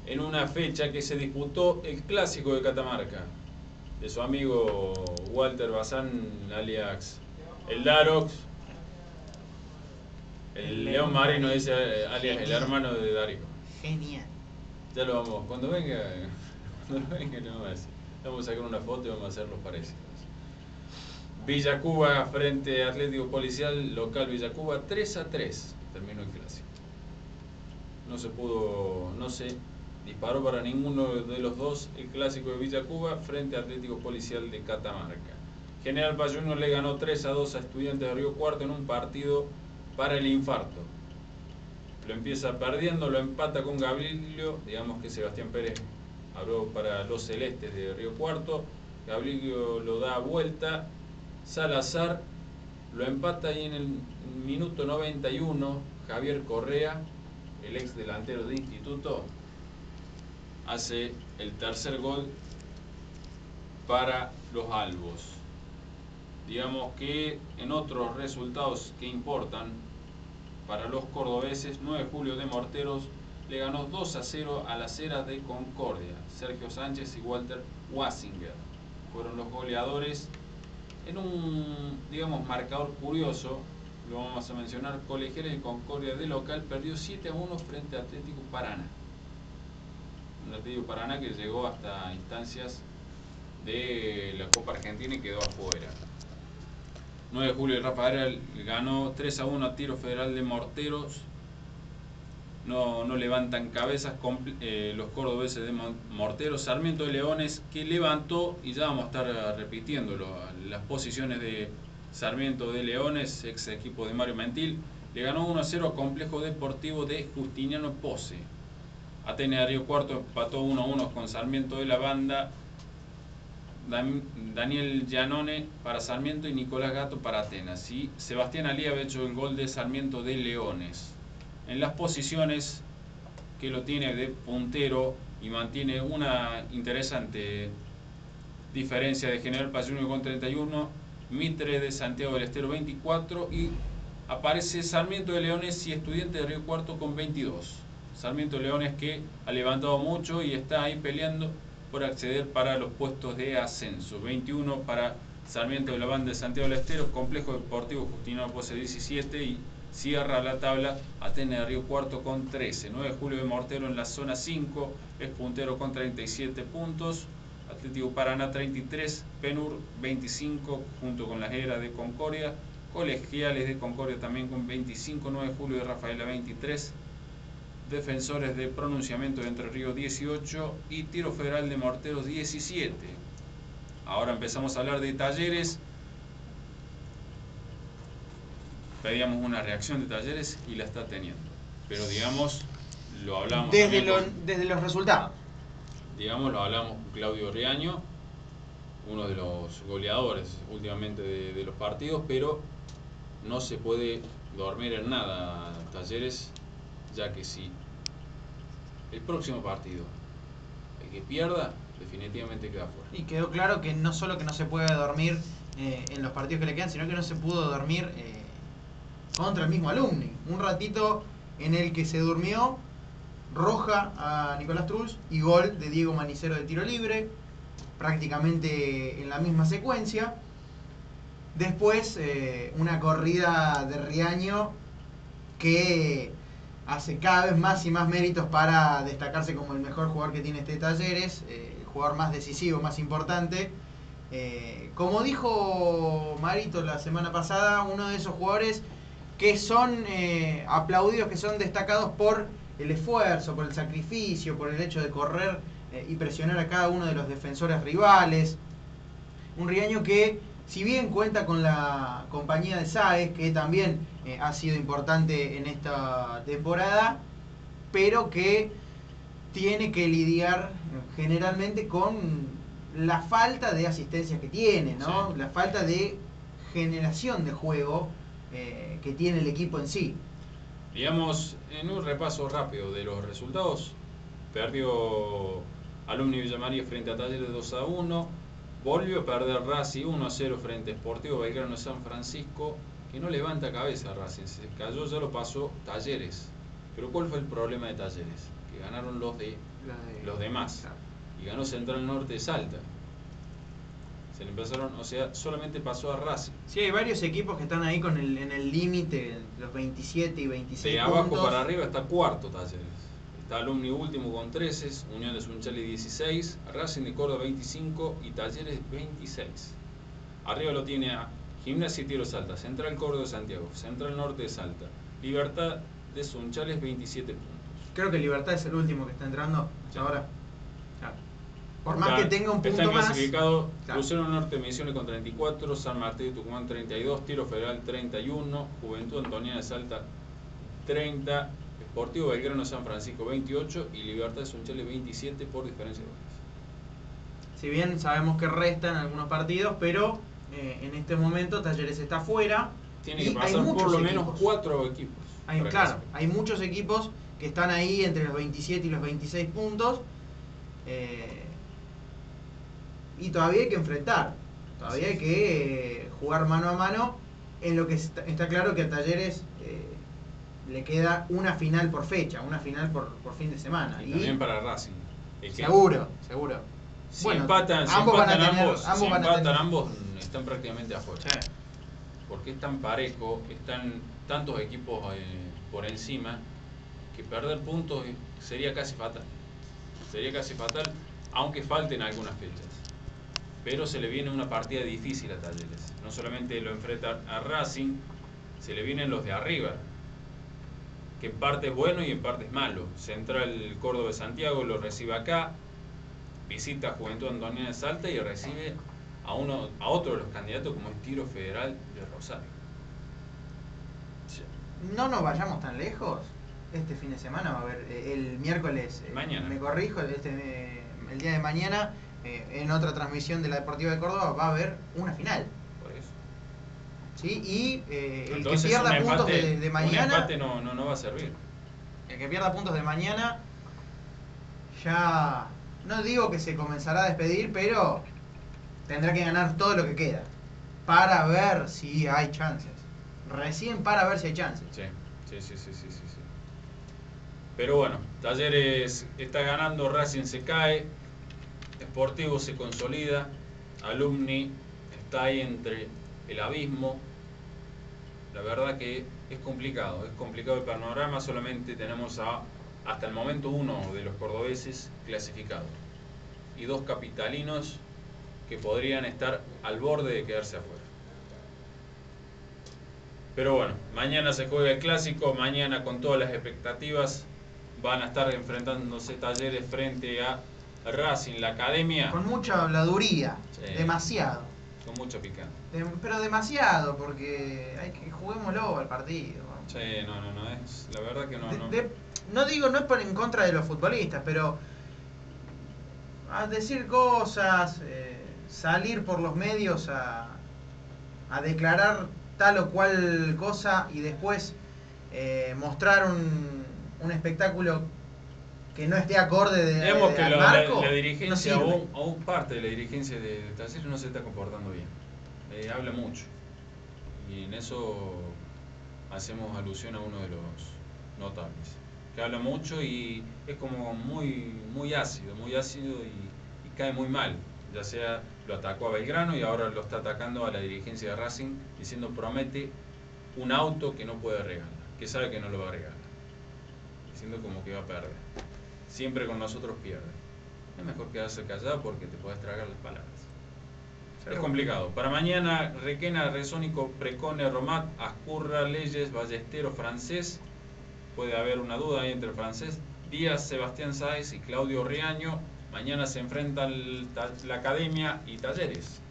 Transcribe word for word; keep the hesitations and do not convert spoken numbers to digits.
en una fecha que se disputó el Clásico de Catamarca, de su amigo Walter Bazán, alias el Darox, el, el León Marino, dice alias el hermano de Darío. Genial. Ya lo vamos, cuando venga, cuando venga le vamos a decir. Vamos a sacar una foto y vamos a hacer los parecidos. Villa Cuba frente a Atlético Policial, local Villa Cuba, tres a tres terminó el clásico. No se pudo, no se disparó para ninguno de los dos el clásico de Villa Cuba frente a Atlético Policial de Catamarca. General Paz Junior le ganó tres a dos a Estudiantes de Río Cuarto en un partido para el infarto. Lo empieza perdiendo, lo empata con Gabrielio, digamos que Sebastián Pérez habló para los celestes de Río Cuarto. Gabrielio lo da vuelta, Salazar lo empata y en el minuto noventa y uno Javier Correa, el ex delantero de Instituto, hace el tercer gol para los albos. Digamos que en otros resultados que importan para los cordobeses, nueve de julio de Morteros le ganó dos a cero a las Heras de Concordia. Sergio Sánchez y Walter Wasinger fueron los goleadores. En un, digamos, marcador curioso, lo vamos a mencionar, Colegiales de Concordia de local perdió siete a uno frente a Atlético Paraná. Un Atlético Paraná que llegó hasta instancias de la Copa Argentina y quedó afuera. nueve de julio de Rafael ganó tres a uno a Tiro Federal de Morteros. No, no levantan cabezas eh, los cordobeses de Morteros. Sarmiento de Leones, que levantó, y ya vamos a estar repitiéndolo, las posiciones de Sarmiento de Leones, ex equipo de Mario Mentil, le ganó uno a cero a Complejo Deportivo de Justiniano Pose. Atenea de Río Cuarto empató uno a uno con Sarmiento de la Banda. Daniel Giannone para Sarmiento y Nicolás Gato para Atenas. Y Sebastián Alí había hecho el gol de Sarmiento de Leones. En las posiciones que lo tiene de puntero y mantiene una interesante diferencia de General Paz Junior con treinta y uno, Mitre de Santiago del Estero veinticuatro y aparece Sarmiento de Leones y Estudiantes de Río Cuarto con veintidós. Sarmiento de Leones que ha levantado mucho y está ahí peleando por acceder para los puestos de ascenso. veintiuno para Sarmiento de la Banda de Santiago del Estero, Complejo Deportivo Justiniano Pose diecisiete y cierra la tabla Atenas de Río Cuarto con trece. nueve de julio de Mortero en la zona cinco, es puntero con treinta y siete puntos. Atlético Paraná treinta y tres, Penur veinticinco junto con las Heras de Concordia. Colegiales de Concordia también con veinticinco, nueve de julio de Rafaela veintitrés. Defensores de Pronunciamiento de Entre Ríos dieciocho y Tiro Federal de Morteros diecisiete. Ahora empezamos a hablar de Talleres. Pedíamos una reacción de Talleres y la está teniendo. Pero digamos, lo hablamos desde, lo, con, desde los resultados. Digamos, lo hablamos con Claudio Riaño, uno de los goleadores últimamente de, de los partidos, pero no se puede dormir en nada Talleres, ya que si el próximo partido, el que pierda, definitivamente queda fuera. Y quedó claro que no solo que no se puede dormir eh, en los partidos que le quedan, sino que no se pudo dormir eh, contra el mismo Alumni. Un ratito en el que se durmió, roja a Nicolás Truls y gol de Diego Manicero de tiro libre, prácticamente en la misma secuencia. Después eh, una corrida de Riaño que hace cada vez más y más méritos para destacarse como el mejor jugador que tiene este Talleres, eh, el jugador más decisivo, más importante. Eh, como dijo Marito la semana pasada, uno de esos jugadores que son eh, aplaudidos, que son destacados por el esfuerzo, por el sacrificio, por el hecho de correr eh, y presionar a cada uno de los defensores rivales. Un Riaño que, si bien cuenta con la compañía de Sáez, que también eh, ha sido importante en esta temporada, pero que tiene que lidiar generalmente con la falta de asistencia que tiene, ¿no? Sí. La falta de generación de juego eh, que tiene el equipo en sí. Digamos, en un repaso rápido de los resultados, perdió Alumni Villa María frente a Talleres dos a uno, volvió a perder Racing uno a cero frente a Sportivo Belgrano de San Francisco, que no levanta cabeza Racing, se cayó, ya lo pasó Talleres. Pero ¿cuál fue el problema de Talleres? Que ganaron los de Los, de... los demás. Claro. Y ganó Central Norte de Salta. Se le empezaron, o sea, solamente pasó a Racing. Sí, hay varios equipos que están ahí con el, en el límite, los veintisiete y veintiséis De puntos. abajo para arriba está cuarto Talleres. Está Alumni último con trece, Unión de Sunchales dieciséis, Racing de Córdoba veinticinco y Talleres veintiséis. Arriba lo tiene a Gimnasia y Tiro Salta, Central Córdoba de Santiago, Central Norte de Salta, Libertad de Sunchales veintisiete puntos. Creo que Libertad es el último que está entrando Sí. ahora. Claro. Por Está, más que tenga un punto está más. clasificado Claro. Crucero Norte Misiones con treinta y cuatro, San Martín de Tucumán treinta y dos, Tiro Federal treinta y uno, Juventud Antoniana de Salta treinta, Sportivo Belgrano San Francisco veintiocho y Libertad de Sunchales veintisiete por diferencia de goles. Si bien sabemos que restan algunos partidos, pero eh, en este momento Talleres está fuera. Tiene y que hay pasar por muchos lo menos equipos. cuatro equipos. Hay, para claro, clasificar. hay muchos equipos que están ahí entre los veintisiete y los veintiséis puntos. Eh, y todavía hay que enfrentar. Todavía hay que eh, jugar mano a mano. En lo que está, está claro que a Talleres eh, le queda una final por fecha, una final por, por fin de semana. Y Y también para Racing. El que- seguro, seguro. Si Bueno, empatan, si ambos van a empatan tener- ambos, ambos si van a empatan tener- ambos, están prácticamente afuera. Sí. Porque es tan parejo, están tantos equipos eh, por encima, que perder puntos eh, sería casi fatal. Sería casi fatal, aunque falten algunas fechas. Pero se le viene una partida difícil a Talleres. No solamente lo enfrenta a Racing, se le vienen los de arriba, que en parte es bueno y en parte es malo. Central Córdoba de Santiago lo recibe acá, visita Juventud Antoniana de Salta y recibe a uno a otro de los candidatos como es Tiro Federal de Rosario. No nos vayamos tan lejos. Este fin de semana va a haber, eh, el miércoles, eh, Mañana. me corrijo, este, eh, el día de mañana, eh, en otra transmisión de la Deportiva de Córdoba, va a haber una final. Por eso. ¿Sí? Y eh, el Entonces, que pierda un puntos empate, de, de un mañana, empate no, no, no va a servir. el que pierda puntos de mañana, ya no digo que se comenzará a despedir, pero tendrá que ganar todo lo que queda para ver si hay chances. Recién para ver si hay chances. Sí, sí, sí, sí, sí, sí, sí. Pero bueno, Talleres está ganando, Racing se cae, Sportivo se consolida, Alumni está ahí entre el abismo. La verdad que es complicado, es complicado el panorama, solamente tenemos a, hasta el momento uno de los cordobeses clasificados y dos capitalinos que podrían estar al borde de quedarse afuera. Pero bueno, mañana se juega el clásico, mañana con todas las expectativas van a estar enfrentándose Talleres frente a Racing, la academia, Con mucha habladuría, Sí. demasiado. con mucho picante. De- pero demasiado, porque hay que juguémoslo al partido. ¿No? Sí, no, no, no, es la verdad que no, De- no. de- no digo, no es por en contra de los futbolistas, pero a decir cosas, eh, salir por los medios a, a declarar tal o cual cosa y después eh, mostrar un, un espectáculo que no esté acorde de, Digamos de- que al la, la- marco, la no dirigencia, sirve. aún, aún parte de la dirigencia de, de Talleres no se está comportando bien. Eh, habla mucho. Y en eso hacemos alusión a uno de los notables. Que habla mucho y es como muy, muy ácido, muy ácido y, y cae muy mal. Ya sea lo atacó a Belgrano y ahora lo está atacando a la dirigencia de Racing diciendo promete un auto que no puede regalar, que sabe que no lo va a regalar. Diciendo como que va a perder. Siempre con nosotros pierde. Es mejor quedarse callado porque te puedes tragar las palabras. Es complicado. Para mañana, Requena, Resónico, Precone, Romat, Ascurra, Leyes, Ballestero, Francés. Puede haber una duda ahí entre Francés. Díaz, Sebastián Sáez y Claudio Riaño. Mañana se enfrentan la Academia y Talleres.